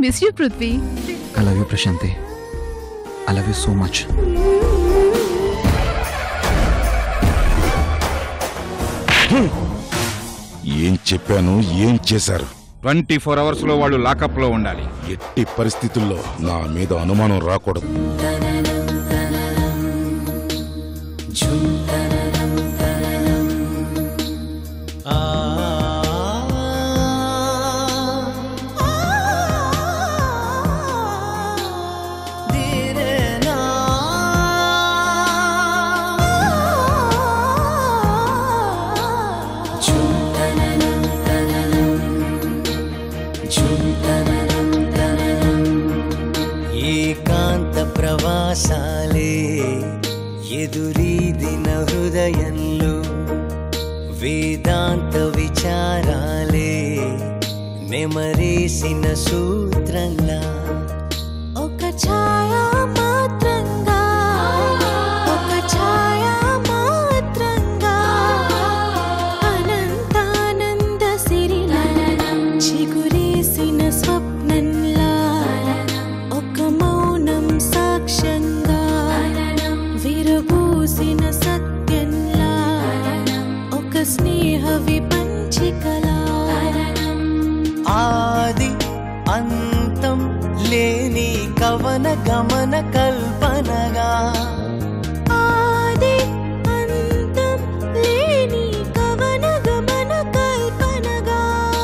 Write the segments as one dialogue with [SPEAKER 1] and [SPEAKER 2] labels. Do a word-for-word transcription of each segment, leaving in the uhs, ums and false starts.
[SPEAKER 1] miss you, Prudhvi.
[SPEAKER 2] I love you, Prashanthi. I love you so much.
[SPEAKER 3] ఏం చెప్పాను, ఏం చేశారు?
[SPEAKER 4] ట్వంటీ ఫోర్ అవర్స్ లో వాళ్ళు లాకప్ లో ఉండాలి.
[SPEAKER 3] ఎట్టి పరిస్థితుల్లో నా మీద అనుమానం రాకూడదు.
[SPEAKER 5] ప్రవాసాలే ఎదురీదిన హృదయంలో వేదాంత విచారాలే నెమరేసిన సూత్రంలా
[SPEAKER 6] ఒక ఛాయా మాత్రంగా ఒక ఛాయా మాత్రంగా అనంతానంద సిరిలా చిగురేసిన స్వప్నంలా ఒక మౌనం సాక్ష్యంగా విరబూసిన సత్యంలా ఒక స్నేహ విపంచికలా
[SPEAKER 5] ఆది అంతం లేని కవన గమన కల్పనగా
[SPEAKER 6] ఆది అంతం లేని కవన గమన కల్పనగా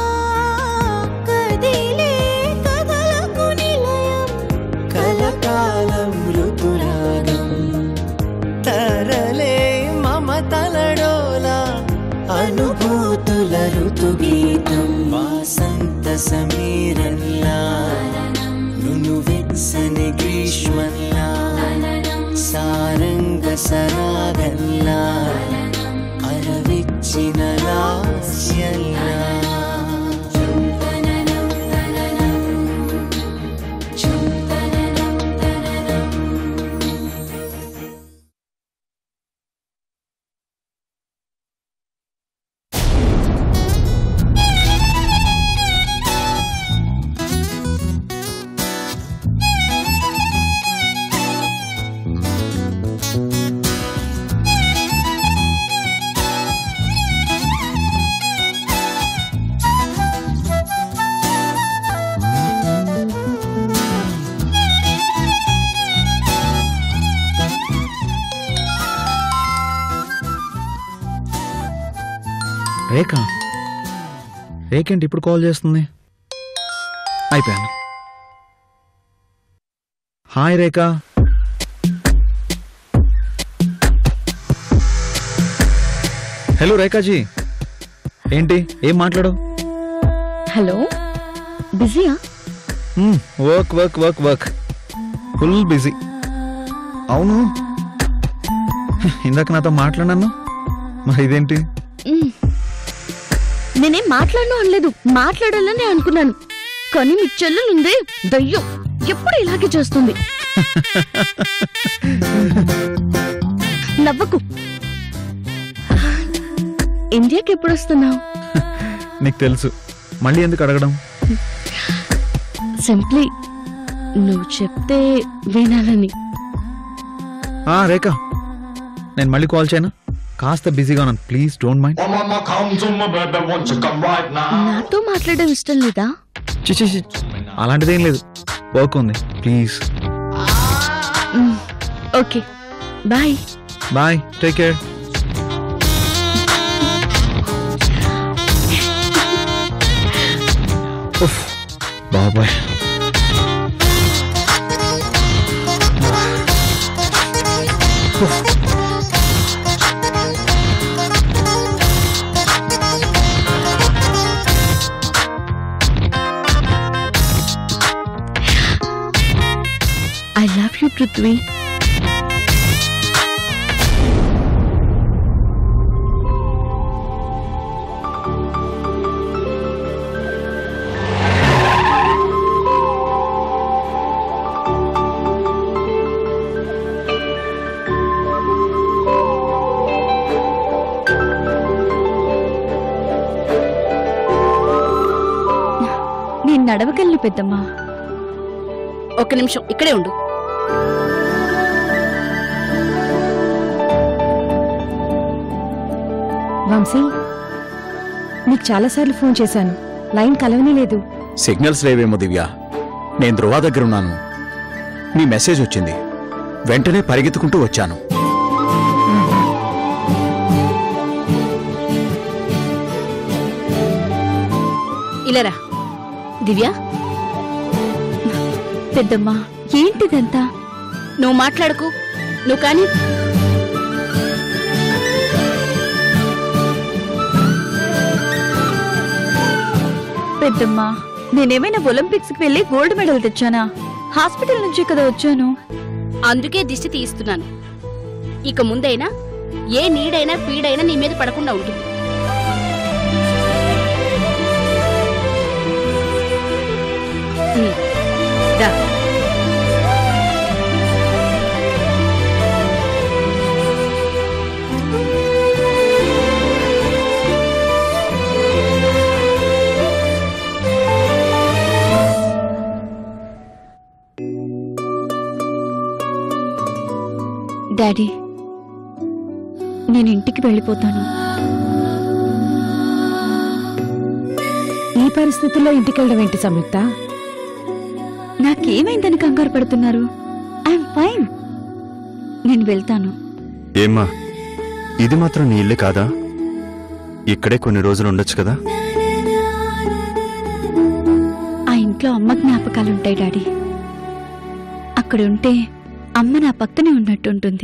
[SPEAKER 6] కదిలే కదలకు నిలయం
[SPEAKER 5] కలకాలం ఋతురాగం తరలే మమతలడోలా అనుభూతుల ఋతుగీతం వాసంత సమీరంలా నును వెచ్చని గ్రీష్మంలా సారంగ సరాగంలా అరవిచ్చిన లాస్యంలా
[SPEAKER 2] రేఖ రేఖేంటి ఇప్పుడు కాల్ చేస్తుంది? అయిపోయాను. హాయ్ రేఖ. హలో రేఖాజీ, ఏంటి ఏం మాట్లాడు?
[SPEAKER 1] హలో, బిజీయా?
[SPEAKER 2] Work work work work full busy. అవును, ఇందాక నాతో మాట్లాడాను, మరి ఇదేంటి?
[SPEAKER 1] నేనేం మాట్లాడను అనలేదు, మాట్లాడాలని అనుకున్నాను. కానీ మీ చెల్లెలుందే దయ్యం, ఎప్పుడు ఇలాగే చేస్తుంది. నవ్వకు. ఇండియాకి ఎప్పుడు వస్తున్నావు?
[SPEAKER 2] నీకు తెలుసు, మళ్ళీ ఎందుకు అడగడం?
[SPEAKER 1] సింప్లీ నువ్వు చెప్తే వినాలని.
[SPEAKER 2] రేఖ, నేను మళ్ళీ కాల్ చేయనా? కాస్త బిజీగా ఉన్నాను, ప్లీజ్ డోంట్ మైండ్.
[SPEAKER 1] నాతో మాట్లాడడం ఇష్టం లేదా?
[SPEAKER 2] చిచి, అలాంటిదేం లేదు, వర్క్ ఉంది, please.
[SPEAKER 1] Okay, bye.
[SPEAKER 2] Bye, take care. బాబాయ్.
[SPEAKER 1] I love you, Prudhvi. నేను నడవగలను పెద్దమ్మా. ఒక్క నిమిషం ఇక్కడే ఉండు.
[SPEAKER 7] వంశీ, నీకు చాలాసార్లు ఫోన్ చేశాను, లైన్ కలవనే లేదు.
[SPEAKER 8] సిగ్నల్స్ లేవేమో దివ్య. నేను ధృవ దగ్గర ఉన్నాను. నీ మెసేజ్ వచ్చింది, వెంటనే పరిగెత్తుకుంటూ వచ్చాను.
[SPEAKER 1] ఇలారా. దివ్య,
[SPEAKER 7] పెద్దమ్మా, ఏంటిదంతా?
[SPEAKER 1] నువ్వు మాట్లాడకు. నువ్వు కానీ
[SPEAKER 7] పెద్దమ్మా, నేనేమైనా ఒలింపిక్స్ కి వెళ్ళి గోల్డ్ మెడల్ తెచ్చానా? హాస్పిటల్ నుంచి కదా వచ్చాను.
[SPEAKER 1] అందుకే దిష్టి తీస్తున్నాను. ఇక ముందైనా ఏ నీడైనా పీడైనా నీ మీద పడకుండా ఉంటుంది. రా.
[SPEAKER 7] డాడీ, నేను ఇంటికి వెళ్ళిపోతాను. ఈ పరిస్థితుల్లో ఇంటికి వెళ్ళడం ఏంటి సంయుక్త? నాకేమైందని కంగారు పడుతున్నారు? I'm fine. నేను వెళ్తాను.
[SPEAKER 9] ఏమ్మా, ఇది మాత్రం నీ ఇల్లే కాదా? ఇక్కడే కొన్ని రోజులు ఉండొచ్చు కదా?
[SPEAKER 7] ఆ ఇంట్లో అమ్మ జ్ఞాపకాలుంటాయి డాడీ. అక్కడుంటే అమ్మ నా పక్కనే ఉన్నట్టుంటుంది.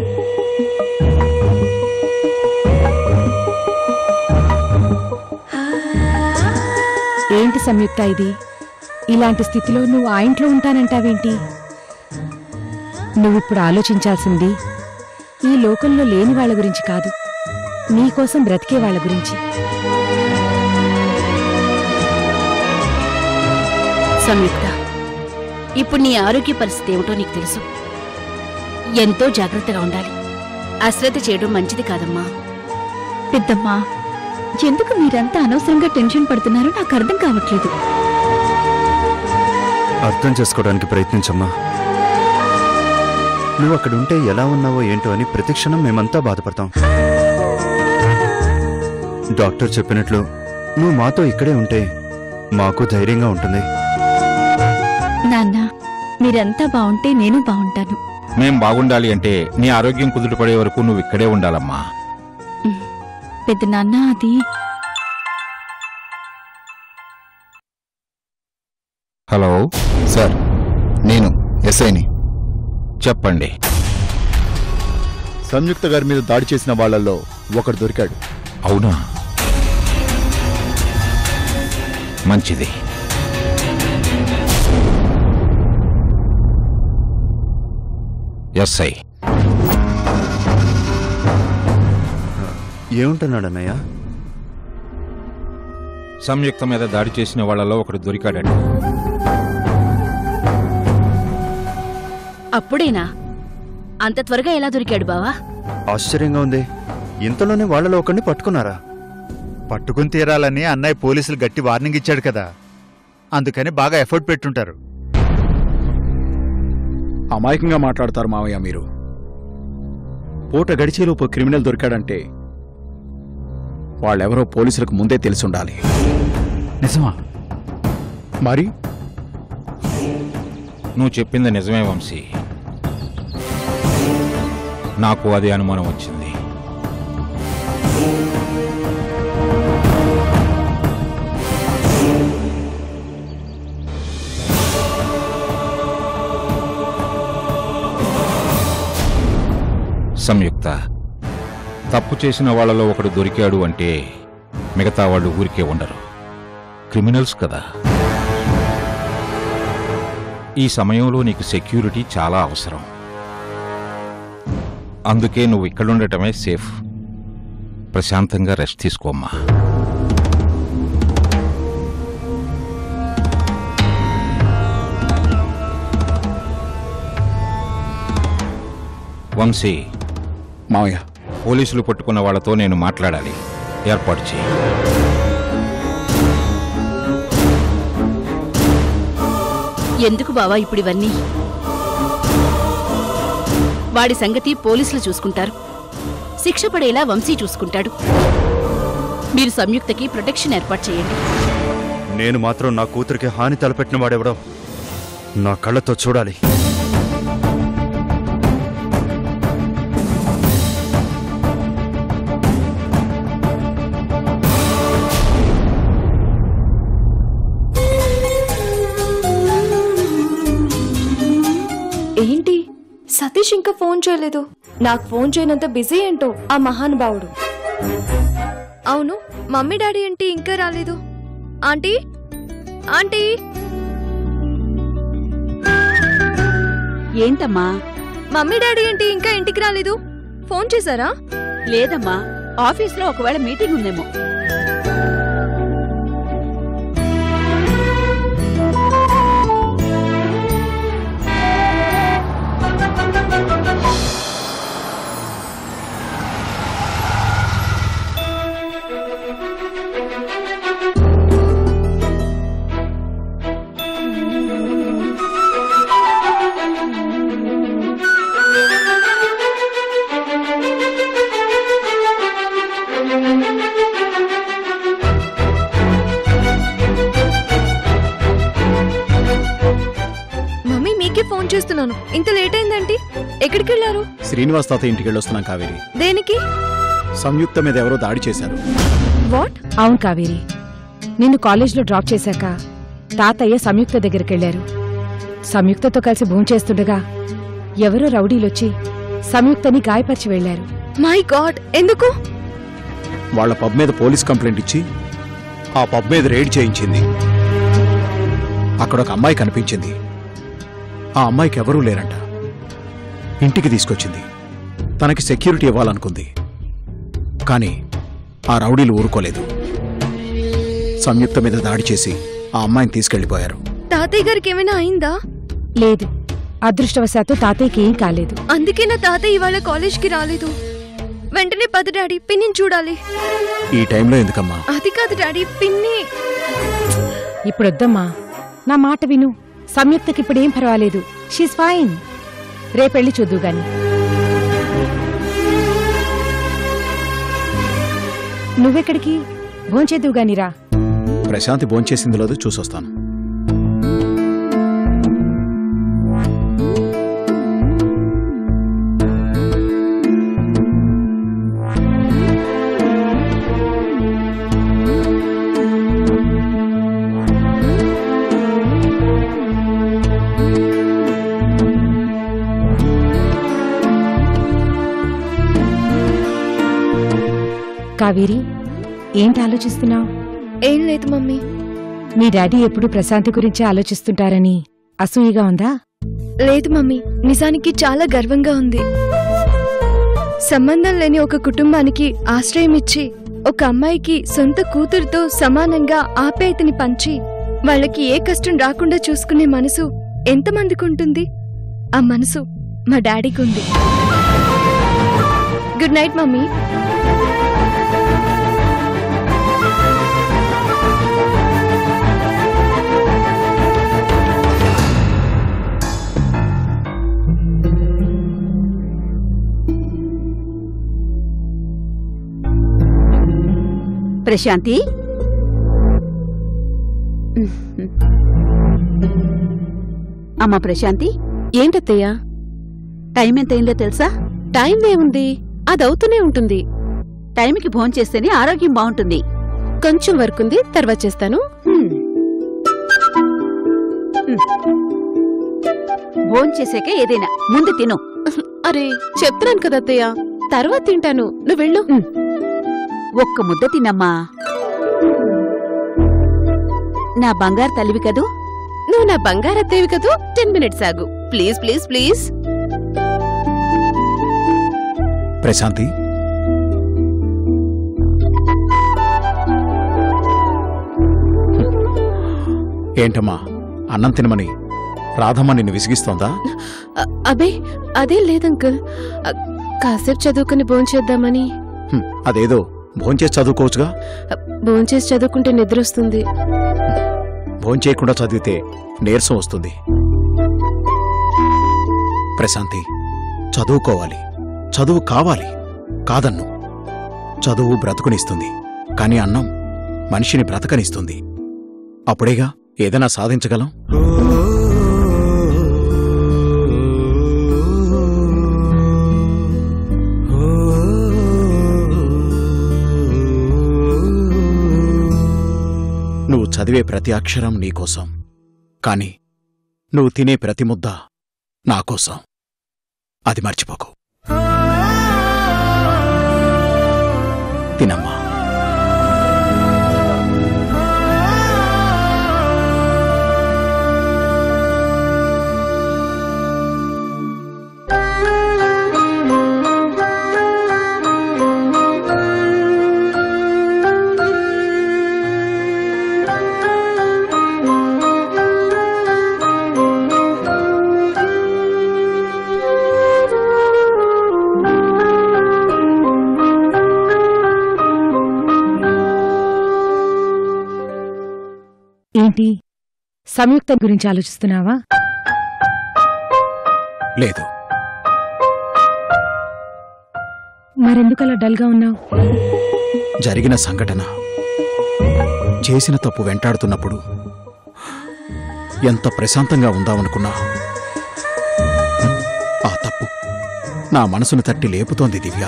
[SPEAKER 7] ఏంటి సంయుక్త ఇది? ఇలాంటి స్థితిలో నువ్వు ఆ ఇంట్లో ఉంటానంటావేంటి? నువ్విప్పుడు ఆలోచించాల్సింది ఈ లోకంలో లేని వాళ్ళ గురించి కాదు, నీకోసం బ్రతికే వాళ్ళ గురించి.
[SPEAKER 1] సంయుక్త, ఇప్పుడు నీ ఆరోగ్య పరిస్థితి ఏమిటో నీకు తెలుసు. ఎంతో జాగ్రత్తగా ఉండాలి. అశ్రద్ధ చేయడం మంచిది కాదమ్మా.
[SPEAKER 7] పెద్దమ్మా, ఎందుకు మీరంతా అనవసరంగా టెన్షన్ పడుతున్నారో నాకు అర్థం కావట్లేదు.
[SPEAKER 9] అర్థం చేసుకోవడానికి ప్రయత్నించమ్మా. నువ్వు అక్కడుంటే ఎలా ఉన్నావో ఏంటో అని ప్రతిక్షణం మేమంతా బాధపడతాం. డాక్టర్ చెప్పినట్లు నువ్వు మాతో ఇక్కడే ఉంటే మాకు ధైర్యంగా ఉంటుంది.
[SPEAKER 7] నాన్న, మీరంతా బాగుంటే నేను బాగుంటాను.
[SPEAKER 4] మేం బాగుండాలి అంటే నీ ఆరోగ్యం కుదుటపడే వరకు నువ్వు ఇక్కడే ఉండాలమ్మా.
[SPEAKER 7] పెద్ద నాన్న, అది
[SPEAKER 4] హలో
[SPEAKER 8] సార్, నేను ఎస్ఐని.
[SPEAKER 4] చెప్పండి.
[SPEAKER 8] సంయుక్త గారి మీద దాడి చేసిన వాళ్లలో ఒకడు దొరికాడు.
[SPEAKER 4] అవునా? మంచిది. ఎస్ఐ
[SPEAKER 9] ఏముంటున్నాడన్నయ్య?
[SPEAKER 4] సంయుక్త మీద దాడి చేసిన వాళ్లలో ఒకడు దొరికాడట.
[SPEAKER 1] అప్పుడేనా? అంత త్వరగా ఎలా దొరికాడు బావా?
[SPEAKER 9] ఆశ్చర్యంగా ఉంది. ఇంతలోనే వాళ్లలో ఒకరిని పట్టుకున్నారా?
[SPEAKER 10] పట్టుకుని తీరాలని అన్నయ్య పోలీసులు గట్టి వార్నింగ్ ఇచ్చాడు కదా, అందుకని బాగా ఎఫర్ట్ పెట్టుంటారు.
[SPEAKER 8] అమాయకంగా మాట్లాడతారు మావయ్య మీరు. పూట గడిచేలోపు క్రిమినల్ దొరికాడంటే వాళ్ళెవరో పోలీసులకు ముందే తెలిసుండాలి. నిజమా? మరి
[SPEAKER 4] నువ్వు చెప్పింది నిజమే వంశీ. నాకు అదే అనుమానం వచ్చింది. సంయుక్త, తప్పు చేసిన వాళ్లలో ఒకడు దొరికాడు అంటే మిగతా వాళ్ళు ఊరికే ఉండరు. క్రిమినల్స్ కదా. ఈ సమయంలో నీకు సెక్యూరిటీ చాలా అవసరం. అందుకే నువ్వు ఇక్కడుండటమే సేఫ్. ప్రశాంతంగా రెస్ట్ తీసుకోమ్మా. వంశీ,
[SPEAKER 8] మావయ్య,
[SPEAKER 4] పోలీసులు పట్టుకున్న వాళ్లతో నేను మాట్లాడాలి. ఏర్పాటు చేయి.
[SPEAKER 1] ఎందుకు బావా ఇప్పుడు ఇవన్నీ? వాడి సంగతి పోలీసులు చూసుకుంటారు. శిక్ష పడేలా వంశీ చూసుకుంటాడు. మీరు సంయుక్తకి ప్రొటెక్షన్ ఏర్పాటు చేయండి.
[SPEAKER 9] నేను మాత్రం నా కూతురికి హాని తలపెట్టిన వాడెవడో నా కళ్ళతో చూడాలి.
[SPEAKER 11] ఏంటి సతీష్ ఇంకా ఫోన్ చేయలేదు? నాకు ఫోన్ చేయనంత బిజీ ఏంటో ఆ మహానుభావుడు. అవును, మమ్మీ డాడీ ఏంటి ఇంకా రాలేదు? ఆంటీ ఆంటీ
[SPEAKER 1] ఏంటమ్మా?
[SPEAKER 11] మమ్మీ డాడీ ఏంటి ఇంకా ఇంటికి రాలేదు? ఫోన్ చేశారా?
[SPEAKER 1] లేదమ్మా, ఆఫీస్లో ఒకవేళ మీటింగ్ ఉందేమో.
[SPEAKER 11] ఫోన్ చేస్తున్నాను, ఇంత లేట్ అయిందంటే ఎక్కడికి వెళ్ళారు?
[SPEAKER 8] శ్రీనివాస్ తాత ఇంటికి వెళ్ళొస్తున్నాం కావేరి.
[SPEAKER 11] దేనికి?
[SPEAKER 8] సంయుక్త మీద ఎవరో దాడి చేశారు.
[SPEAKER 11] వాట్?
[SPEAKER 12] అవును కావేరి, నిన్ను కాలేజ్లో డ్రాప్ చేశాక తాతయ్య సంయుక్త దగ్గరికి వెళ్లారు. సంయుక్తతో కలిసి భోంచేస్తుండగా ఎవరో రౌడీలొచ్చి సంయుక్తని గాయపరిచి వెళ్లారు.
[SPEAKER 11] మై గాడ్, ఎందుకు?
[SPEAKER 8] వాళ్ల పబ్ మీద పోలీస్ కంప్లైంట్ ఇచ్చి ఆ పబ్ మీద రైడ్ చేయించింది. అక్కడ ఒక అమ్మాయి కనిపించింది. ఆ అమ్మాయికి ఎవరూ లేరంట. ఇంటికి తీసుకొచ్చింది. తనకి సెక్యూరిటీ ఇవ్వాలనుకుంది. కానీ ఆ రౌడీలు ఊరుకోలేదు. సంయుక్త మీద దాడి చేసి ఆ అమ్మాయిని తీసుకెళ్లిపోయారు.
[SPEAKER 11] తాతయ్య గారికి ఏమైనా అయిందా?
[SPEAKER 12] లేదు, అదృష్టవశాత్తు తాతయ్యకి ఏం కాలేదు.
[SPEAKER 11] అందుకే నా తాతయ్య ఇవాళ కాలేజ్కి రాలేదు. వెంటనే పద డాడీ, పిన్నిని చూడాలి.
[SPEAKER 8] ఈ టైంలో ఎందుకమ్మా?
[SPEAKER 11] అది కాదు డాడీ, పిన్ని.
[SPEAKER 12] ఇప్పుడొద్దమ్మా, నా మాట విను. సంయుక్తకి ఇప్పుడేం పర్వాలేదు. She's fine. రేపెళ్ళి చూద్దు గాని. నువ్వెక్కడికి? భోంచేద్దు గానిరా.
[SPEAKER 8] ప్రశాంతి భోంచేసింది లేదు, చూసొస్తాను.
[SPEAKER 12] కావేరి, ఏంటి ఆలోచిస్తున్నావు?
[SPEAKER 11] ఏం లేదు మమ్మీ.
[SPEAKER 12] మీ డాడీ ఎప్పుడు ప్రశాంతి గురించి ఆలోచిస్తుంటారని అసూయగా ఉందా?
[SPEAKER 11] లేదు మమ్మీ, నిజానికి చాలా గర్వంగా ఉంది. సంబంధం లేని ఒక కుటుంబానికి ఆశ్రయం ఇచ్చి ఒక అమ్మాయికి సొంత కూతురుతో సమానంగా ఆప్యాయతని పంచి వాళ్ళకి ఏ కష్టం రాకుండా చూసుకునే మనసు ఎంతమందికి ఉంటుంది? ఆ మనసు మా డాడీకి ఉంది. Good night mummy.
[SPEAKER 1] ప్రశాంతి, అమ్మా ప్రశాంతి.
[SPEAKER 13] ఏంటత్తయ్యా?
[SPEAKER 1] టైం ఎంతైందో తెలుసా?
[SPEAKER 13] టైం ఏముంది, అదవుతూనే ఉంటుంది.
[SPEAKER 1] టైంకి భోంచేస్తేనే ఆరోగ్యం బాగుంటుంది.
[SPEAKER 13] కొంచెం వర్క్ ఉంది, తర్వాత చేస్తాను.
[SPEAKER 1] భోంచేసాక ఏదైనా ముందు తిను.
[SPEAKER 13] అరే చెప్తున్నాను కదా అత్తయ్య, తర్వాత తింటాను. నువ్వు వెళ్ళు.
[SPEAKER 1] ఒక్క ముద్ద తినమ్మా. నా బంగారు తల్లివి కదూ.
[SPEAKER 13] నువ్వు నా బంగారత్తేవి కదూ. టెన్ మినిట్స్ ఆగు ప్లీజ్ ప్లీజ్ ప్లీజ్.
[SPEAKER 8] ప్రశాంతి, ఏంటమ్మా అన్నం తినమని రాధమ్మ నిన్ను విసిగిస్తోందా?
[SPEAKER 13] అబే అదేం లేదంకుల్, కాసేపు చదువుకుని భోంచేద్దామని.
[SPEAKER 8] అదేదో భోంచేసి చదువుకోవచ్చుగా.
[SPEAKER 13] భోంచేసి చదువుకుంటే నిద్రొస్తుంది.
[SPEAKER 8] భోంచేయకుండా చదివితే నీరసం వస్తుంది. ప్రశాంతి, చదువుకోవాలి, చదువు కావాలి, కాదన్ను. చదువు బ్రతుకునిస్తుంది, కానీ అన్నం మనిషిని బ్రతకనిస్తుంది. అప్పుడేగా ఏదైనా సాధించగలం. నువ్వు చదివే ప్రతి అక్షరం నీకోసం, కాని నువ్వు తినే ప్రతి ముద్ద నాకోసం. అది మర్చిపోకు. తినమ్మా.
[SPEAKER 12] ఏంటి, సంయుక్త గురించి ఆలోచిస్తున్నావా?
[SPEAKER 8] లేదు.
[SPEAKER 12] మరెందుకలా డల్గా ఉన్నావు?
[SPEAKER 8] జరిగిన సంఘటన, చేసిన తప్పు వెంటాడుతున్నప్పుడు ఎంత ప్రశాంతంగా ఉందామనుకున్నా ఆ తప్పు నా మనసును తట్టి లేపుతోంది దివ్య.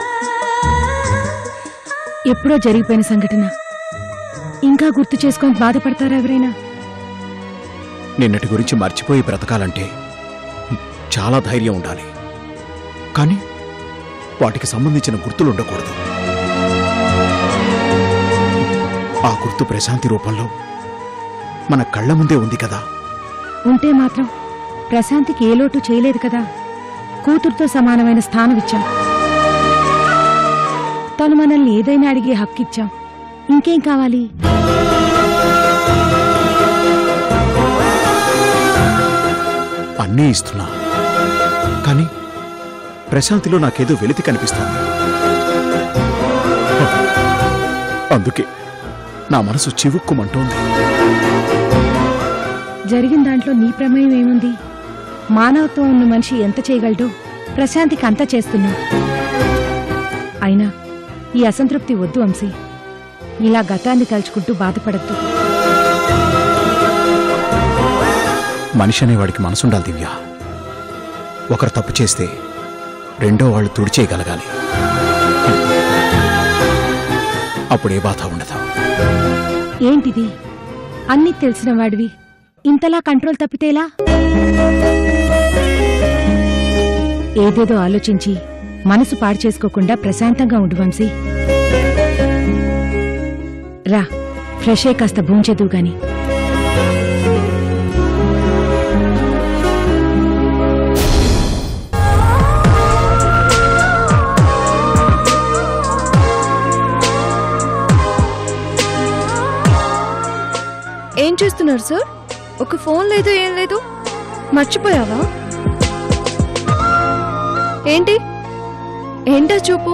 [SPEAKER 12] ఎప్పుడో జరిగిపోయిన సంఘటన ఇంకా గుర్తు చేసుకొని బాధపడతారా ఎవరైనా?
[SPEAKER 8] నిన్నటి గురించి మర్చిపోయి బ్రతకాలంటే చాలా ధైర్యం ఉండాలి, కానీ వాటికి సంబంధించిన గుర్తులుండకూడదు. ఆ గుర్తు ప్రశాంతి రూపంలో మన కళ్ల ముందే ఉంది కదా.
[SPEAKER 12] ఉంటే మాత్రం ప్రశాంతికి ఏ లోటు చేయలేదు కదా. కూతురుతో సమానమైన స్థానమిచ్చాం, తను మనల్ని ఏదైనా అడిగే హక్కిచ్చాం. ఇంకేం కావాలి?
[SPEAKER 8] అన్నీ ఇస్తున్నా, కానీ ప్రశాంతిలో నాకేదో వెలితి కనిపిస్తోంది. అందుకే నా మనసు చివుక్కుమంటోంది.
[SPEAKER 12] జరిగిన దాంట్లో నీ ప్రమేయం ఏముంది? మానవత్వం ఉన్న మనిషి ఎంత చేయగలడో ప్రశాంతికి అంతా చేస్తున్నావు. అయినా ఈ అసంతృప్తి వద్దు వంశీ. ఇలా గతాన్ని తలుచుకుంటూ బాధపడద్దు.
[SPEAKER 8] మనిషి అనేవాడికి మనసుండాలి దివ్య. ఒకరు తప్పు చేస్తే రెండో వాళ్ళు తుడిచేయగలగాలి. అప్పుడే బాధ ఉండదు.
[SPEAKER 12] ఏంటిది? అన్నీ తెలిసిన వాడివి ఇంతలా కంట్రోల్ తప్పితేలా? ఏదేదో ఆలోచించి మనసు పాడు చేసుకోకుండా ప్రశాంతంగా ఉండు వంశీ. రా, ఫ్రెష్ అయి కాస్త భూంచెదువు గాని.
[SPEAKER 11] ఏం చేస్తున్నారు సార్? ఒక ఫోన్ లేదు, ఏం లేదు. మర్చిపోయావా ఏంటి? ఏంటా చూపు?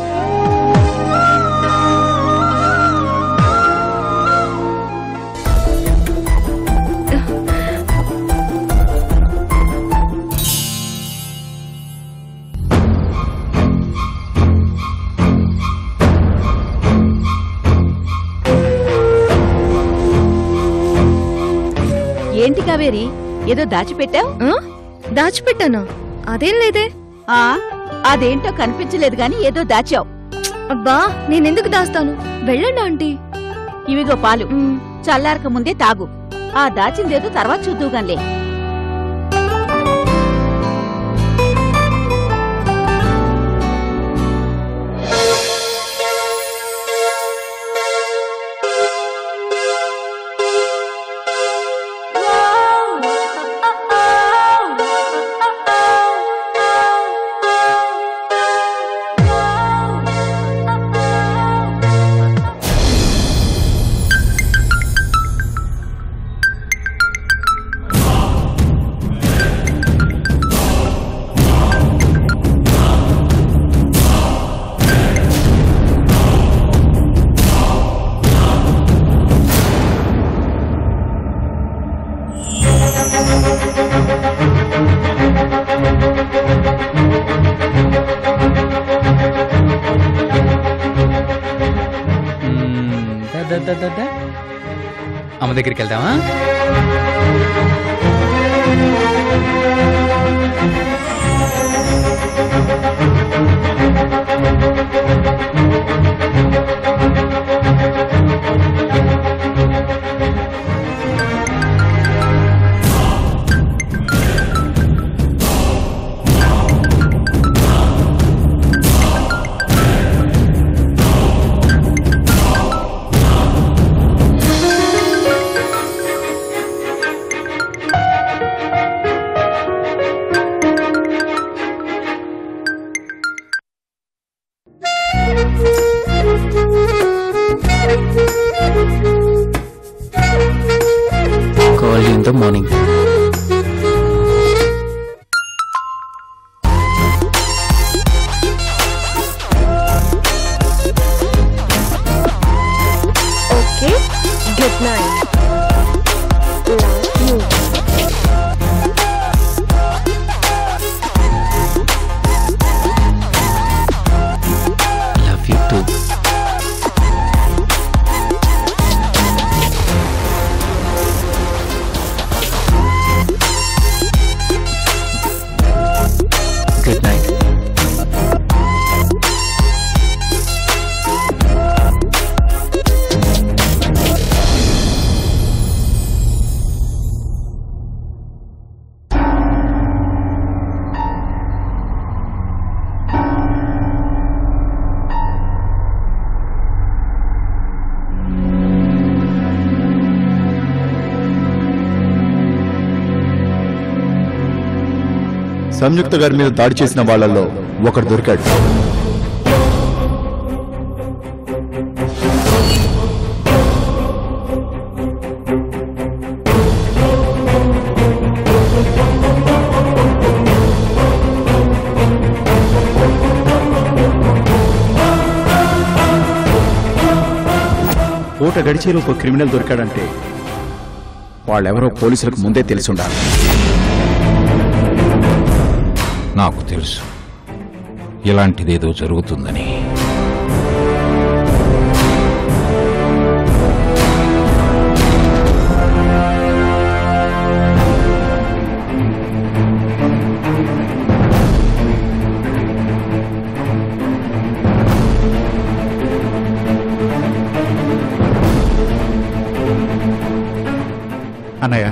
[SPEAKER 1] ఏంటి కావేరి, ఏదో దాచిపెట్టావు?
[SPEAKER 11] దాచిపెట్టానా? అదేం లేదే.
[SPEAKER 1] ఆ అదేంటో కనిపించలేదు గాని ఏదో దాచావు.
[SPEAKER 11] అబ్బా, నేనెందుకు దాస్తాను? వెళ్ళండి ఆంటీ.
[SPEAKER 1] ఇవిగో పాలు, చల్లారక ముందే తాగు. ఆ దాచిందేదో తర్వాత చూద్దుగాన్లే.
[SPEAKER 2] అమ్మ దగ్గరికి వెళ్దామా?
[SPEAKER 14] Call you in the morning.
[SPEAKER 11] Okay, good night. Love you.
[SPEAKER 14] Love you too. Good night.
[SPEAKER 8] సంయుక్త గారి మీద దాడి చేసిన వాళ్ళల్లో ఒకడు దొరికాడు. పూట గడిచేలోపు క్రిమినల్ దొరికాడంటే వాళ్ళెవరో పోలీసులకు ముందే తెలిసి ఉండాలి.
[SPEAKER 4] నాకు తెలుసు ఇలాంటిదేదో జరుగుతుందని.
[SPEAKER 10] అన్నయ్య,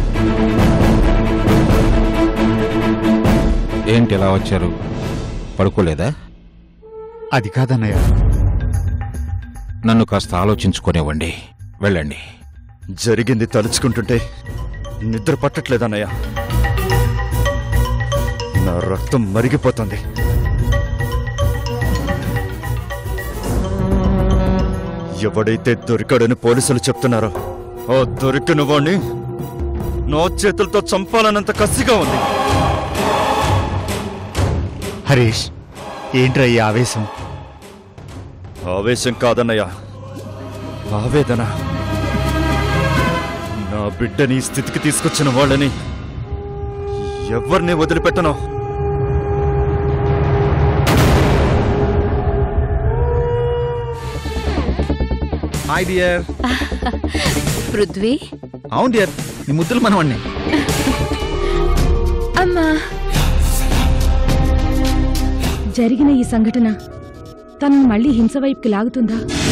[SPEAKER 4] ఏంటి ఎలా వచ్చారు? పడుకోలేదా?
[SPEAKER 10] అది కాదన్నయ్య.
[SPEAKER 4] నన్ను కాస్త ఆలోచించుకునేవ్వండి. వెళ్ళండి.
[SPEAKER 9] జరిగింది తలుచుకుంటుంటే నిద్ర పట్టట్లేదన్నయ్య. నా రక్తం మరిగిపోతుంది. ఎవడైతే దొరికాడని పోలీసులు చెప్తున్నారో ఆ దొరికిన వాణ్ణి నా చేతులతో చంపాలన్నంత కసిగా ఉంది.
[SPEAKER 10] హరీష్, ఏంట్రా ఈ ఆవేశం?
[SPEAKER 9] ఆవేశం కాదన్నయ్య, ఆవేదన. నా బిడ్డని స్థితికి తీసుకొచ్చిన వాళ్ళని ఎవరిని వదిలిపెట్టను.
[SPEAKER 2] Hi dear.
[SPEAKER 1] పృథ్వీ.
[SPEAKER 2] అవును డియర్, నీ ముద్దులు మనవాణ్ణి.
[SPEAKER 11] అమ్మా,
[SPEAKER 12] జరిగిన ఈ సంఘటన తనను మళ్ళీ హింస వైపుకి లాగుతుందా?